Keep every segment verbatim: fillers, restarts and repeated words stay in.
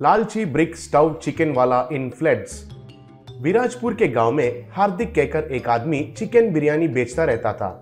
लालची brick stove chicken वाला इन floods. Virajpur के गांव में हार्दिक कहकर एक आदमी चिकन बिरयानी बेचता रहता था।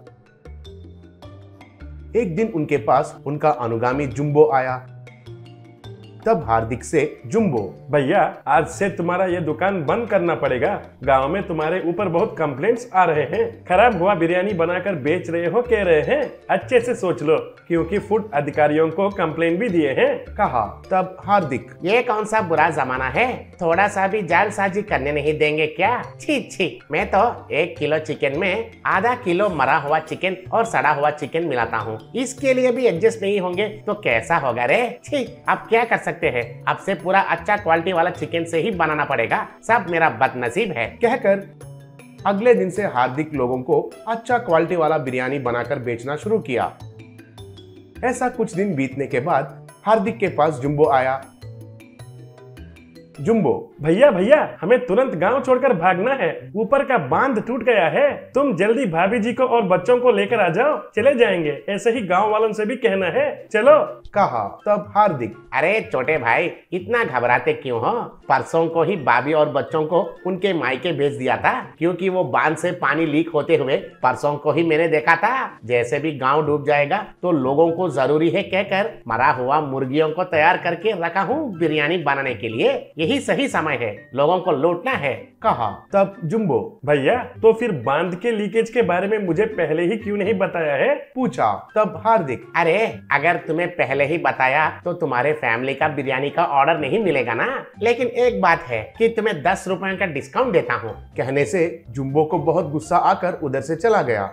एक दिन उनके पास उनका अनुगामी जुम्बो आया। तब हार्दिक से जुम्बो, भैया आज से तुम्हारा ये दुकान बंद करना पड़ेगा। गांव में तुम्हारे ऊपर बहुत कंप्लेंट्स आ रहे हैं। खराब हुआ बिरयानी बनाकर बेच रहे हो कह रहे हैं। अच्छे से सोच लो, क्योंकि फूड अधिकारियों को कंप्लेंट भी दिए हैं, कहा। तब हार्दिक, ये कौन सा बुरा जमाना है, थोड़ा सा भी जालसाजी करने नहीं देंगे क्या? छी छी, मैं तो एक किलो चिकन में आधा किलो मरा हुआ चिकन और सड़ा हुआ चिकन मिलाता हूँ। इसके लिए भी एडजस्ट नहीं होंगे तो कैसा होगा रे? छी, अब क्या कर सकते हैं? अब से पूरा अच्छा क्वालिटी वाला चिकन से ही बनाना पड़ेगा। सब मेरा बदनसीब है। कहकर अगले दिन से हार्दिक लोगों को अच्छा क्वालिटी वाला बिरयानी बनाकर बेचना शुरू किया। ऐसा कुछ दिन बीतने के बाद हार्दिक के पास जुम्बो आया। जुम्बो, भैया भैया हमें तुरंत गांव छोड़कर भागना है, ऊपर का बांध टूट गया है। तुम जल्दी भाभी जी को और बच्चों को लेकर आ जाओ, चले जाएंगे। ऐसे ही गांव वालों से भी कहना है, चलो, कहा। तब हार्दिक, अरे छोटे भाई इतना घबराते क्यों हो? परसों को ही भाभी और बच्चों को उनके मायके भेज दिया था, क्योंकि वो बांध से पानी लीक होते हुए परसों को ही मैंने देखा था। जैसे भी गाँव डूब जाएगा तो लोगों को जरूरी है कहकर मरा हुआ मुर्गियों को तैयार करके रखा हूँ बिरयानी बनाने के लिए। यही सही समय है, लोगों को लूटना है, कहा। तब जुम्बो, भैया तो फिर बांध के लीकेज के बारे में मुझे पहले ही क्यों नहीं बताया है? पूछा। तब हार्दिक, अरे अगर तुम्हें पहले ही बताया तो तुम्हारे फैमिली का बिरयानी का ऑर्डर नहीं मिलेगा ना। लेकिन एक बात है कि तुम्हें दस रुपए का डिस्काउंट देता हूँ। कहने से जुम्बो को बहुत गुस्सा आकर उधर से चला गया।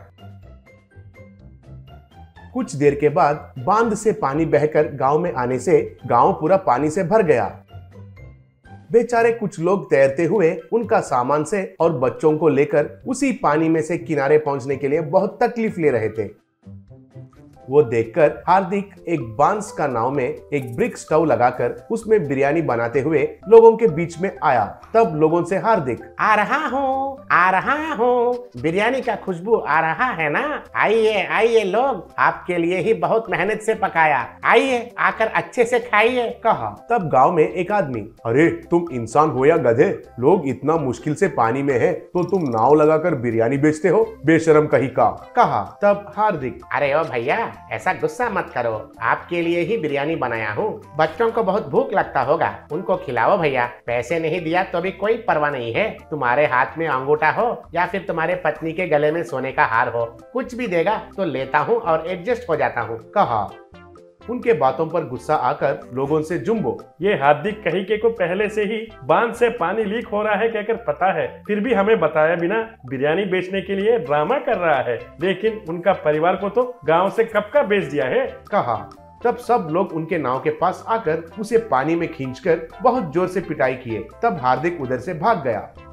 कुछ देर के बाद बांध से पानी बहकर गांव में आने से गांव पूरा पानी से भर गया। बेचारे कुछ लोग तैरते हुए उनका सामान से और बच्चों को लेकर उसी पानी में से किनारे पहुंचने के लिए बहुत तकलीफ ले रहे थे। वो देखकर हार्दिक एक बांस का नाव में एक ब्रिक स्टव लगाकर उसमें बिरयानी बनाते हुए लोगों के बीच में आया। तब लोगों से हार्दिक, आ रहा हूँ आ रहा हूँ, बिरयानी का खुशबू आ रहा है ना? आइए आइए लोग, आपके लिए ही बहुत मेहनत से पकाया, आइए आकर अच्छे से खाइए, कहा। तब गांव में एक आदमी, अरे तुम इंसान हो या गधे? लोग इतना मुश्किल से पानी में है तो तुम नाव लगाकर बिरयानी बेचते हो, बेशरम कहीं का, कहा। तब हार्दिक, अरे ओ भैया ऐसा गुस्सा मत करो, आपके लिए ही बिरयानी बनाया हूँ। बच्चों को बहुत भूख लगता होगा, उनको खिलाओ भैया। पैसे नहीं दिया तो भी कोई परवाह नहीं है। तुम्हारे हाथ में अंगूठा हो या फिर तुम्हारे पत्नी के गले में सोने का हार हो, कुछ भी देगा तो लेता हूँ और एडजस्ट हो जाता हूँ, कहा। उनके बातों पर गुस्सा आकर लोगों से जुम्बो, ये हार्दिक कहीं के को पहले से ही बांध से पानी लीक हो रहा है कहकर पता है, फिर भी हमें बताया बिना बिरयानी बेचने के लिए ड्रामा कर रहा है। लेकिन उनका परिवार को तो गांव से कब का बेच दिया है, कहा। तब सब लोग उनके नाव के पास आकर उसे पानी में खींचकर बहुत जोर से पिटाई किए। तब हार्दिक उधर से भाग गया।